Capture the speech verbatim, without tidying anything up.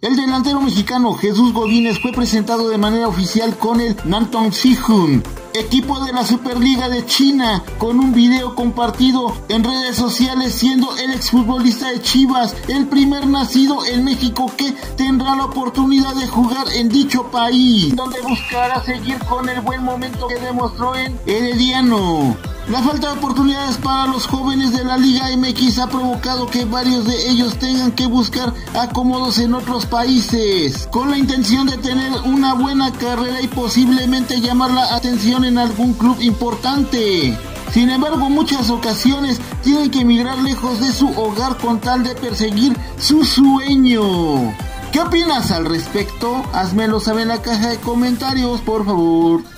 El delantero mexicano Jesús Godínez fue presentado de manera oficial con el Nantong Sihun, equipo de la Superliga de China, con un video compartido en redes sociales, siendo el exfutbolista de Chivas el primer nacido en México que tendrá la oportunidad de jugar en dicho país, donde buscará seguir con el buen momento que demostró en Herediano. La falta de oportunidades para los jóvenes de la Liga M X ha provocado que varios de ellos tengan que buscar acomodos en otros países, con la intención de tener una buena carrera y posiblemente llamar la atención en algún club importante. Sin embargo, muchas ocasiones tienen que emigrar lejos de su hogar con tal de perseguir su sueño. ¿Qué opinas al respecto? Házmelo saber en la caja de comentarios, por favor.